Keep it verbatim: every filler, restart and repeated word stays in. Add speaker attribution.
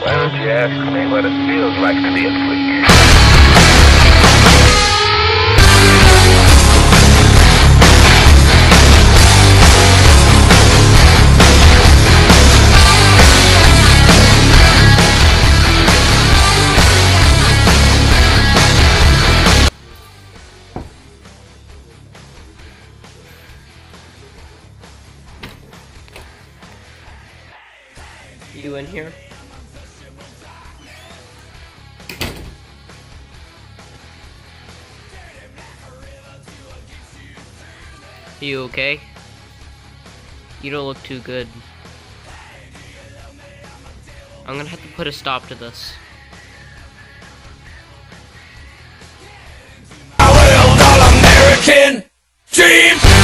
Speaker 1: Why don't you ask me what it feels like to be a freak?
Speaker 2: You in here? You okay? You don't look too good. I'm gonna have to put a stop to this.
Speaker 3: Our old all-American dream.